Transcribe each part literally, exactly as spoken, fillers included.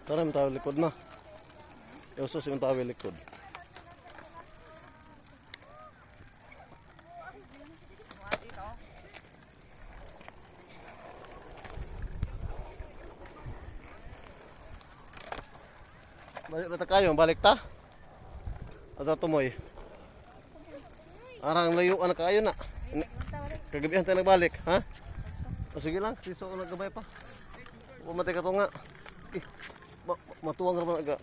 Tara mo tayo likod na. Iusos yung tayo likod. Balik na ta kayo, balik ta. Ato tumoy. Arang layuan na kayo na. Kagabihan tayo nagbalik, ha? O sige lang, siso ko naggabay pa. Pumatay ka to nga. Eh, ma matuwang naman aga.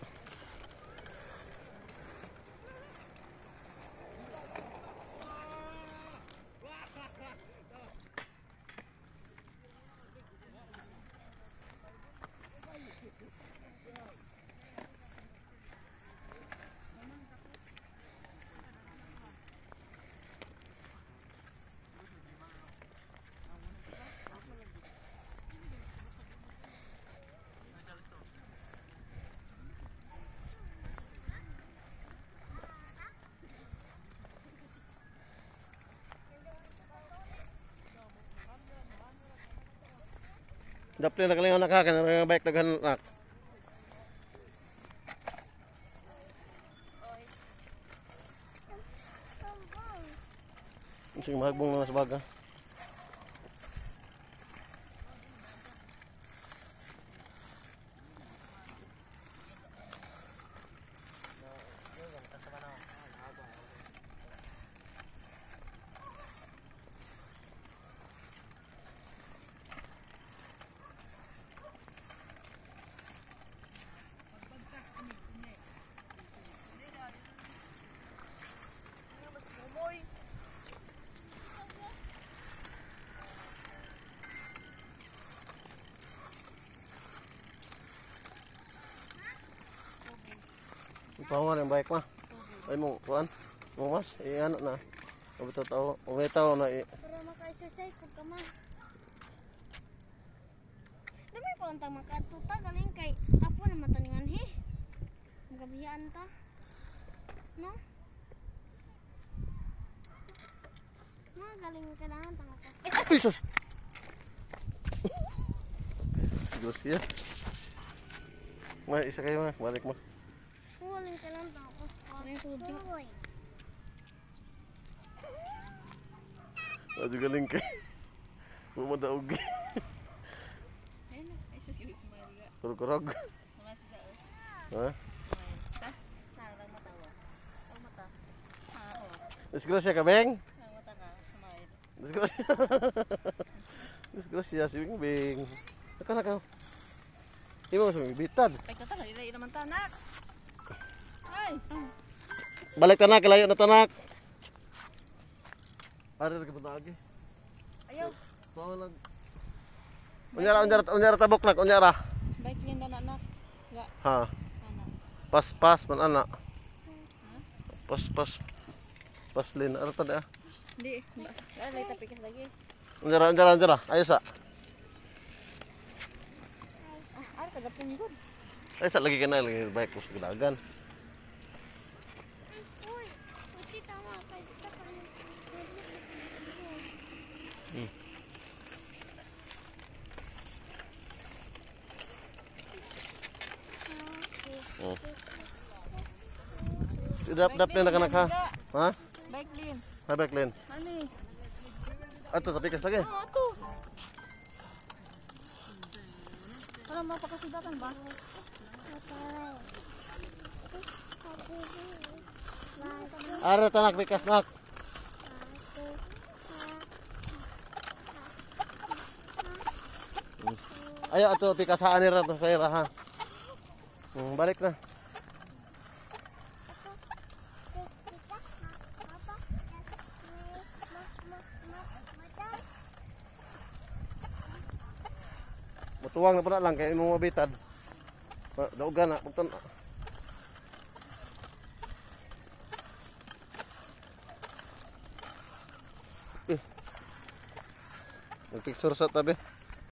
Dapat na kalingan nakakan ng bike daghan nak. Sige mahagbong na sa baga. Pawan yang baik mah. Ay mo kuan. Mo mas eh ano na. Kabito tao, umitaw na eh. Para maka-exercise pag ka ma. Dami ko antang makatuta galing kay apo na mataningan he. Magabiyaan ta. No? Ma galing kailangan tanga ka. Ay sus. Gus ya. May isa kayo ma, balik mo. Galing kailangan tanga ko. Galing tubig. Aduh galing kay. Bumadaog. Ayun na, ay sus, ibig sumaga. Kurog-kurog. Mamasda o. Ha? Ta? Narang matawa. Ang mata. Ah, o. Disgrasya ka, Beng? Ang mata ka, sumayad. Disgrasya. Disgrasya si Bing Bing. Naka naka. Imo sa bitad. Ay, katala, ilay naman tanak. Ay! Balik tanak, layo na tanak. Ari ra gyud agi. Ayaw. Tuwa lang. Unyara unyara unyara tabok nak unyara. Baik niyan na anak. Ga, Ha. anak. Pas pas man ana. Pas pas. Pas lin ara tada. Hindi. Ay, lay tapikas lagi. Unyara unyara unyara. Ayo sa. Ah, ay, tagapunggod. Ay sa lagi kana lagi baik kus gidagan. Uy, uti tama kay ta kan. Hmm. Oh. Dap dap na kanak ha. Ha? Baik lin. Ha baik lin. Ani? Ato tapi kas lagi. Oh, ato. Alam mo pa kasi dakan ba? Ara tanak bikas nak. Ayo ato pikasaan ni ra to sa ira ha. Hmm, balik na. Mutuwang na pala lang kay imong mabitad. Daugan na pagtan. Eh. Nagpicture sa tabi.